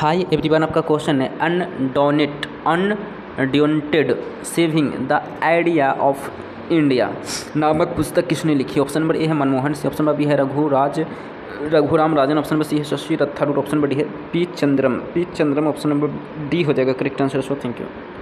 Hi everyone, आपका question है undaunted saving the idea of India नामक पुस्तक किसने लिखी। ऑप्शन नंबर ए है Manmohan Singh, option number B है Raghuram Rajan, option number C है Shashi Tharoor, option number D है P Chidambaram, option number D हो जाएगा correct answer. So thank you.